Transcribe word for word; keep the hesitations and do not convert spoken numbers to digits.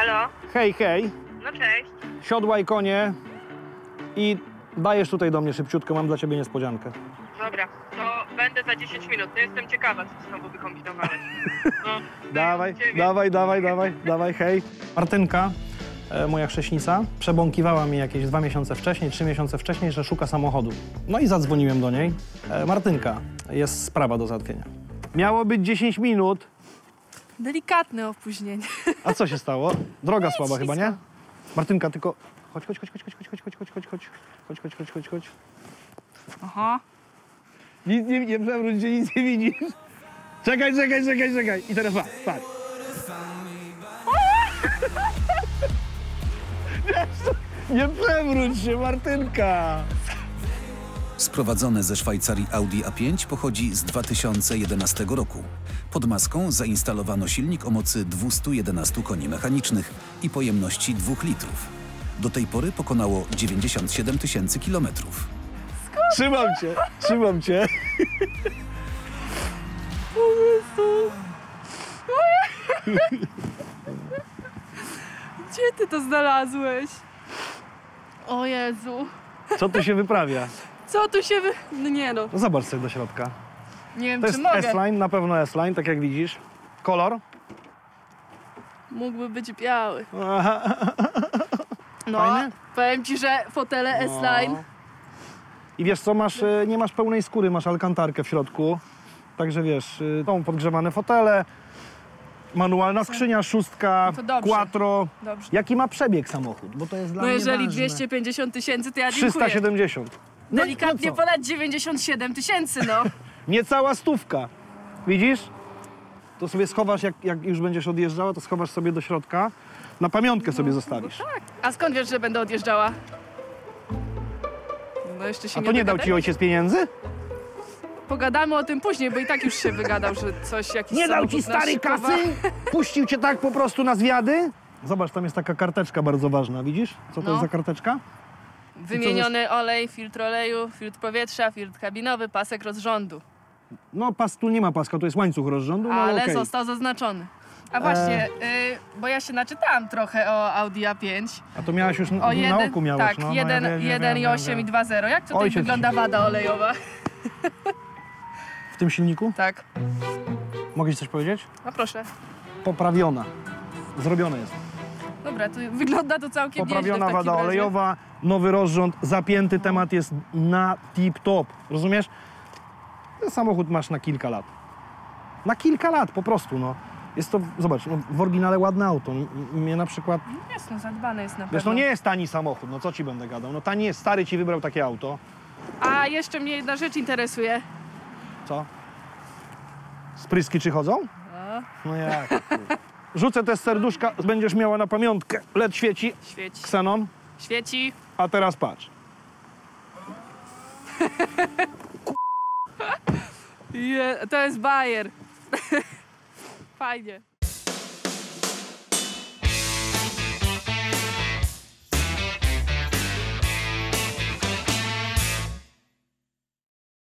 Halo? Hej, hej. No cześć. Siodłaj konie i dajesz tutaj do mnie szybciutko, mam dla ciebie niespodziankę. Dobra, to będę za dziesięć minut. To jestem ciekawa, co znowu wykombinowałeś. No, Dawaj, ciebie. dawaj, dawaj, dawaj, dawaj, hej. Martynka, e, moja chrześnica, przebąkiwała mi jakieś dwa miesiące wcześniej, trzy miesiące wcześniej, że szuka samochodu. No i zadzwoniłem do niej. E, Martynka, jest sprawa do załatwienia. Miało być dziesięć minut. Delikatne opóźnienie. A co się stało? Droga Nic, słaba chyba, ślisko. nie? Martynka, tylko... Chodź, chodź, chodź, chodź, chodź, chodź, chodź, chodź, chodź, chodź, chodź, chodź, chodź, chodź, chodź. Aha. Nic nie, nie przewróć się, nic nie widzisz. Czekaj, czekaj, czekaj, czekaj. I teraz patrz, patrz. Nie przewróć się, Martynka. Sprowadzone ze Szwajcarii Audi A pięć pochodzi z dwa tysiące jedenastego roku. Pod maską zainstalowano silnik o mocy dwieście jedenaście koni mechanicznych i pojemności dwóch litrów. Do tej pory pokonało dziewięćdziesiąt siedem tysięcy kilometrów. Trzymam cię, trzymam cię. O Jezu. Gdzie ty to znalazłeś? O Jezu. Co tu się wyprawia? Co tu się wy... No nie no. No zobacz sobie do środka. Nie wiem, To czy jest mogę. S-Line, na pewno S-Line, tak jak widzisz. Kolor? Mógłby być biały. No, Fajny? powiem ci, że fotele S-Line. No. I wiesz co, masz, e, nie masz pełnej skóry, masz alkantarkę w środku. Także wiesz, e, są podgrzewane fotele, manualna skrzynia, szóstka, To dobrze. quattro. Dobrze. Jaki ma przebieg samochód? Bo to jest dla No mnie jeżeli ważne. dwieście pięćdziesiąt tysięcy, to ja dziękuję. trzysta siedemdziesiąt. No, Delikatnie no co? ponad dziewięćdziesiąt siedem tysięcy, no. Niecała stówka. Widzisz? To sobie schowasz, jak, jak już będziesz odjeżdżała, to schowasz sobie do środka. Na pamiątkę sobie zostawisz. Tak. A skąd wiesz, że będę odjeżdżała? No jeszcze się A to nie dał ci dogadali. ojciec pieniędzy? Pogadamy o tym później, bo i tak już się wygadał, że coś jakiś Nie dał samochód ci stary naszykowa- kasy? Puścił cię tak po prostu na zwiady? Zobacz, tam jest taka karteczka bardzo ważna, widzisz? Co to No. jest za karteczka? Wymieniony olej, filtr oleju, filtr powietrza, filtr kabinowy, pasek rozrządu. No pas, tu nie ma paska, to jest łańcuch rozrządu, no ale Ale okej. został zaznaczony. A właśnie, y, bo ja się naczytałam trochę o Audi A pięć. A to miałaś już O na jeden, oku miałeś, tak, no. jeden, no, ja wiem, jeden wiem, i wiem, osiem wiem. i dwa zero. Jak tutaj Ojciec. wygląda wada olejowa? W tym silniku? Tak, Mogę ci coś powiedzieć? no proszę. Poprawiona. Zrobione jest. Dobra, to wygląda to całkiem Poprawiona nieźle w takim wada razie. olejowa, nowy rozrząd, zapięty temat jest na tip-top. Rozumiesz? Ten samochód masz na kilka lat. Na kilka lat po prostu, no. Jest to, zobacz, no, w oryginale ładne auto. M- Mnie na przykład, Jest, no zadbane jest na wiesz, pewno. no nie jest tani samochód, no co ci będę gadał? No tani jest, stary ci wybrał takie auto. A jeszcze mnie jedna rzecz interesuje. Co? Spryski czy chodzą? O, No jak? Rzucę te serduszka, będziesz miała na pamiątkę. L E D świeci, świeci. ksenon, Świeci. a teraz patrz. Je, to jest bajer. Fajnie.